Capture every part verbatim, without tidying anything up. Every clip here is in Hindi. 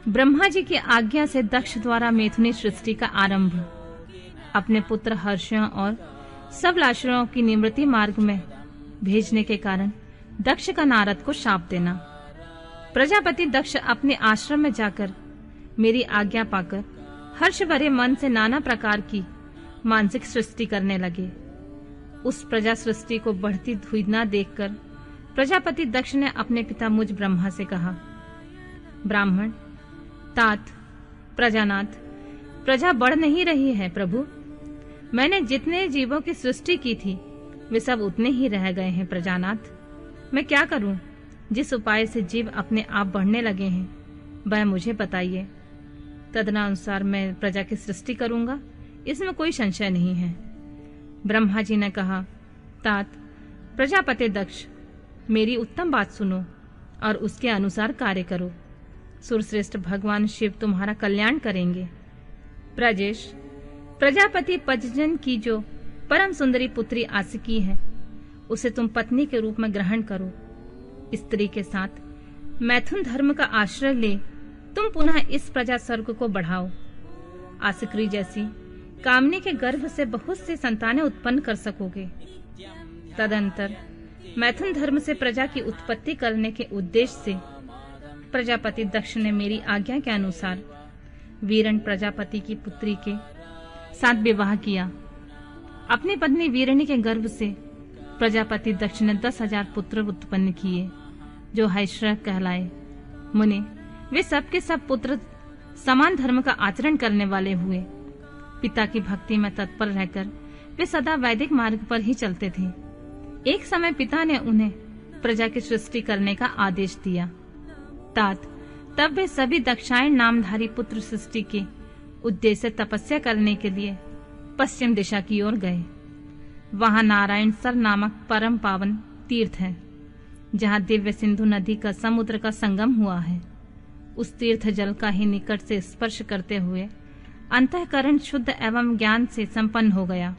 ब्रह्मा जी की आज्ञा से दक्ष द्वारा मैथुनी सृष्टि का आरंभ। अपने पुत्र हर्षयों और सब लाशुरों की निवृत्ति मार्ग में भेजने के कारण दक्ष का नारद को शाप देना। प्रजापति दक्ष अपने आश्रम में जाकर मेरी आज्ञा पाकर हर्ष भरे मन से नाना प्रकार की मानसिक सृष्टि करने लगे। उस प्रजा सृष्टि को बढ़ती हुई न देखकर प्रजापति दक्ष ने अपने पिता मुझ ब्रह्मा से कहा, ब्राह्मण, तात, प्रजानाथ, प्रजा बढ़ नहीं रही है प्रभु। मैंने जितने जीवों की सृष्टि की थी वे सब उतने ही रह गए हैं प्रजानाथ। मैं क्या करूं? जिस उपाय से जीव अपने आप बढ़ने लगे हैं वह मुझे बताइए। तदनुसार मैं प्रजा की सृष्टि करूंगा, इसमें कोई संशय नहीं है। ब्रह्मा जी ने कहा, तात, प्रजापति दक्ष, मेरी उत्तम बात सुनो और उसके अनुसार कार्य करो। सुरश्रेष्ठ भगवान शिव तुम्हारा कल्याण करेंगे। प्रजेश, प्रजापति पजजन की जो परम सुंदरी पुत्री आसिकी है उसे तुम पत्नी के रूप में ग्रहण करो। स्त्री के साथ मैथुन धर्म का आश्रय ले तुम पुनः इस प्रजा सर्ग को बढ़ाओ। आसिक्री जैसी कामनी के गर्भ से बहुत सी संतानें उत्पन्न कर सकोगे। तदंतर मैथुन धर्म से प्रजा की उत्पत्ति करने के उद्देश्य से प्रजापति दक्ष ने मेरी आज्ञा के अनुसार वीरण प्रजापति की पुत्री के साथ विवाह किया। अपनी पत्नी वीरणी के गर्भ से प्रजापति दक्ष ने दस हजार पुत्र उत्पन्न किए जो हैश्रव कहलाए। मुने, वे सब के सब पुत्र समान धर्म का आचरण करने वाले हुए। पिता की भक्ति में तत्पर रहकर वे सदा वैदिक मार्ग पर ही चलते थे। एक समय पिता ने उन्हें प्रजा की सृष्टि करने का आदेश दिया। तात, तब वे सभी दक्षायण नामधारी पुत्र सृष्टि के उद्देश्य तपस्या करने के लिए पश्चिम दिशा की ओर गए। वहां नारायण सर नामक परम पावन तीर्थ है, जहां दिव्य सिंधु नदी का समुद्र का संगम हुआ है। उस तीर्थ जल का ही निकट से स्पर्श करते हुए अंतःकरण शुद्ध एवं ज्ञान से संपन्न हो गया।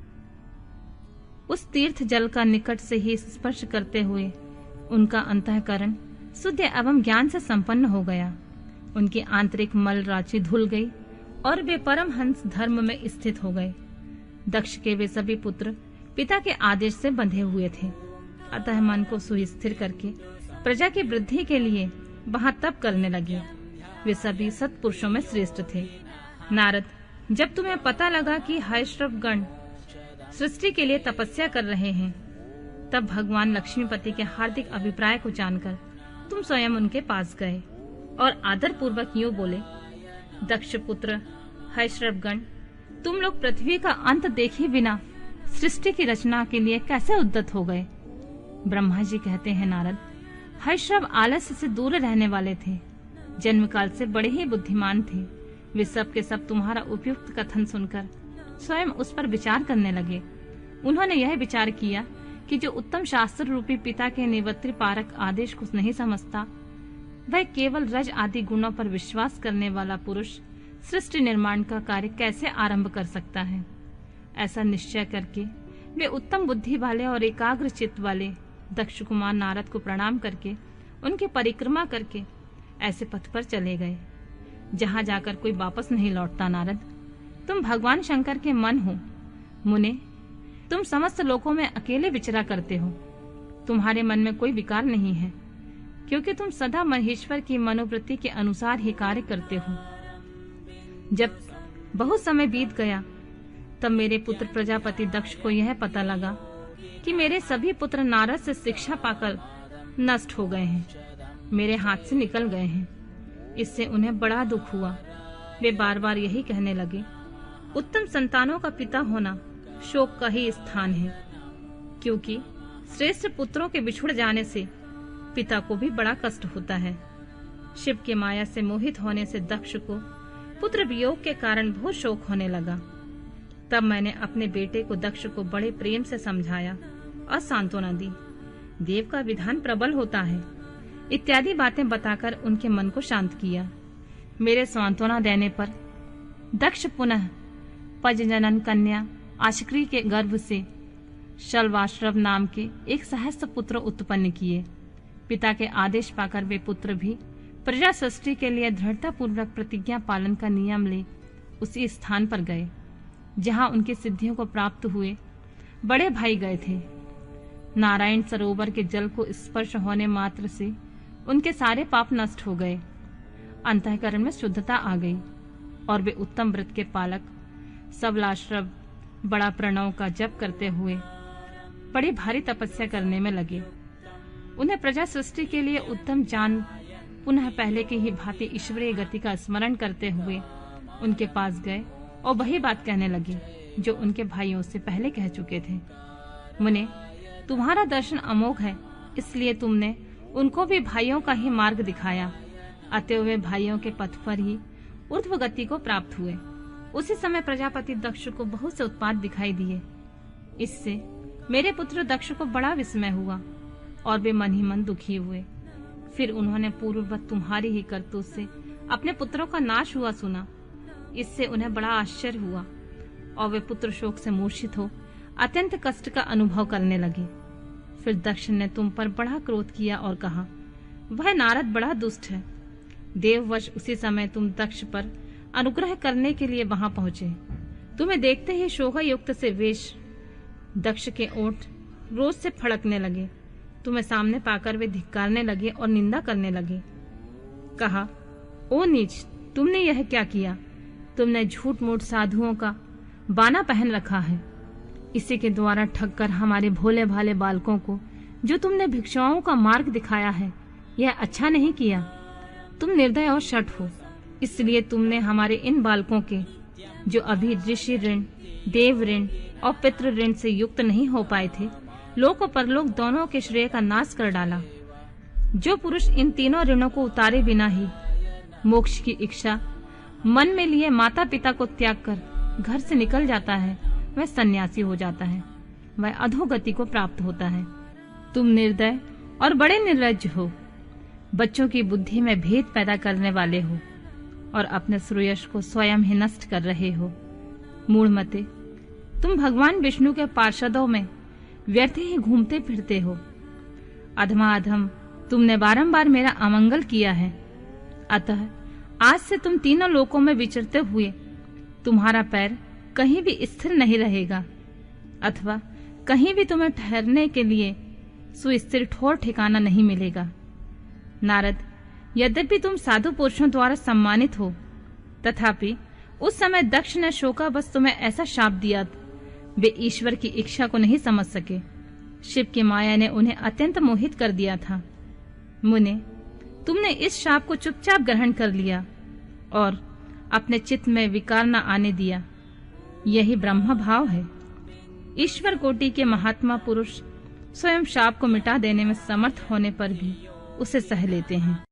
उस तीर्थ जल का निकट से ही स्पर्श करते हुए उनका अंतःकरण शुद्ध एवं ज्ञान से संपन्न हो गया। उनकी आंतरिक मल राशि धुल गई और वे परम हंस धर्म में स्थित हो गए। दक्ष के वे सभी पुत्र पिता के आदेश से बंधे हुए थे, अतः मन को सुस्थिर करके प्रजा की वृद्धि के लिए वहां तप करने लगे। वे सभी सत्पुरुषों में श्रेष्ठ थे। नारद, जब तुम्हें पता लगा कि हैश्रव गण सृष्टि के लिए तपस्या कर रहे हैं, तब भगवान लक्ष्मीपति के हार्दिक अभिप्राय को जानकर तुम स्वयं उनके पास गए और आदर पूर्वक यूं बोले, दक्ष पुत्र हैश्रवगण, तुम लोग पृथ्वी का अंत देखे बिना सृष्टि की रचना के लिए कैसे उद्यत हो गए? ब्रह्मा जी कहते हैं, नारद, हैश्रव आलस्य से दूर रहने वाले थे, जन्म काल से बड़े ही बुद्धिमान थे। वे सब के सब तुम्हारा उपयुक्त कथन सुनकर स्वयं उस पर विचार करने लगे। उन्होंने यह विचार किया कि जो उत्तम शास्त्र रूपी पिता के निवृत्ति पारक आदेश को नहीं समझता, वह केवल रज आदि गुणों पर विश्वास करने वाला पुरुष सृष्टि निर्माण का कार्य कैसे आरंभ कर सकता है। ऐसा निश्चय करके वे उत्तम बुद्धि वाले और एकाग्र चित्त वाले दक्ष कुमार नारद को प्रणाम करके उनकी परिक्रमा करके ऐसे पथ पर चले गए जहां जाकर कोई वापस नहीं लौटता। नारद, तुम भगवान शंकर के मन हो। मुने, तुम समस्त लोकों में अकेले विचरा करते हो। तुम्हारे मन में कोई विकार नहीं है, क्योंकि तुम सदा महेश्वर की मनोवृत्ति के अनुसार ही कार्य करते हो। जब बहुत समय बीत गया तब मेरे पुत्र प्रजापति दक्ष को यह पता लगा कि मेरे सभी पुत्र नारद से शिक्षा पाकर नष्ट हो गए हैं, मेरे हाथ से निकल गए हैं। इससे उन्हें बड़ा दुख हुआ। वे बार बार यही कहने लगे, उत्तम संतानों का पिता होना शोक का ही स्थान है, क्योंकि श्रेष्ठ पुत्रों के बिछुड़ जाने से पिता को भी बड़ा कष्ट होता है। शिव के माया से मोहित होने से दक्ष को पुत्र वियोग के कारण बहुत शोक होने लगा। तब मैंने अपने बेटे को दक्ष को बड़े प्रेम से समझाया और सांत्वना दी। देव का विधान प्रबल होता है इत्यादि बातें बताकर उनके मन को शांत किया। मेरे सांत्वना देने पर दक्ष पुनः पजजनन कन्या आशक्री के गर्भ से शल्वाश्रव नाम के एक सहस्त्र पुत्र उत्पन्न किए। पिता के आदेश पाकर वे पुत्र भी प्रजा सृष्टि के लिए दृढ़ता पूर्वक प्रतिज्ञा पालन का नियम ले उसी स्थान पर गए जहां उनकी सिद्धियों को प्राप्त हुए बड़े भाई गए थे। नारायण सरोवर के जल को स्पर्श होने मात्र से उनके सारे पाप नष्ट हो गए, अंतःकरण में शुद्धता आ गई और वे उत्तम व्रत के पालक सबलाश्रव बड़ा प्रणव का जप करते हुए बड़ी भारी तपस्या करने में लगे। उन्हें प्रजा सृष्टि के लिए उत्तम जान पुनः पहले की ही भांति ईश्वरीय गति का स्मरण करते हुए उनके पास गए और वही बात कहने लगे जो उनके भाइयों से पहले कह चुके थे। मुने, तुम्हारा दर्शन अमोघ है, इसलिए तुमने उनको भी भाइयों का ही मार्ग दिखाया, अतएव वे भाइयों के पथ पर ही ऊर्ध्व गति को प्राप्त हुए। उसी समय प्रजापति दक्ष को बहुत से उत्पात दिखाई दिए। इससे मेरे पुत्र दक्ष को बड़ा विस्मय हुआ और वे मन ही मन दुखी हुए। फिर उन्होंने पूर्ववत तुम्हारी ही करतूत से अपने पुत्रों का नाश हुआ सुना। इससे उन्हें बड़ा आश्चर्य हुआ और वे पुत्र शोक से मूर्छित हो अत्यंत कष्ट का अनुभव करने लगे। फिर दक्ष ने तुम पर बड़ा क्रोध किया और कहा, वह नारद बड़ा दुष्ट है। देववश उसी समय तुम दक्ष पर अनुग्रह करने के लिए वहां पहुंचे। तुम्हें देखते ही शोभा युक्त से वेश दक्ष के ओठ रोज से फड़कने लगे। तुम्हें सामने पाकर वे धिक्कारने लगे और निंदा करने लगे। कहा, ओ नीच, तुमने यह क्या किया? तुमने झूठ मूठ साधुओं का बाना पहन रखा है। इसी के द्वारा ठग कर हमारे भोले भाले बालकों को जो तुमने भिक्षुओं का मार्ग दिखाया है, यह अच्छा नहीं किया। तुम निर्दय और शठ हो, इसलिए तुमने हमारे इन बालकों के जो अभी ऋषि ऋण, देव ऋण और पितृ ऋण से युक्त नहीं हो पाए थे, लोक और परलोक दोनों के श्रेय का नाश कर डाला। जो पुरुष इन तीनों ऋणों को उतारे बिना ही मोक्ष की इच्छा मन में लिए माता पिता को त्याग कर घर से निकल जाता है, वह सन्यासी हो जाता है, वह अधोगति को प्राप्त होता है। तुम निर्दय और बड़े निर्लज्ज हो, बच्चों की बुद्धि में भेद पैदा करने वाले हो और अपने श्रेयस को स्वयं ही नष्ट कर रहे हो। मूढ़मते, तुम भगवान विष्णु के पार्षदों में व्यर्थ ही घूमते फिरते हो। अधमा अधम, तुमने बारंबार मेरा अमंगल किया है, अतः आज से तुम तीनों लोकों में विचरते हुए तुम्हारा पैर कहीं भी स्थिर नहीं रहेगा, अथवा कहीं भी तुम्हें ठहरने के लिए सुस्थिर ठोर ठिकाना नहीं मिलेगा। नारद, यद्यपि तुम साधु पुरुषों द्वारा सम्मानित हो, तथापि उस समय दक्ष ने शोकावश तुम्हें ऐसा शाप दिया, वे ईश्वर की इच्छा को नहीं समझ सके। शिव की माया ने उन्हें अत्यंत मोहित कर दिया था। मुने, तुमने इस शाप को चुपचाप ग्रहण कर लिया और अपने चित्त में विकार न आने दिया। यही ब्रह्म भाव है। ईश्वर कोटि के महात्मा पुरुष स्वयं शाप को मिटा देने में समर्थ होने पर भी उसे सह लेते हैं।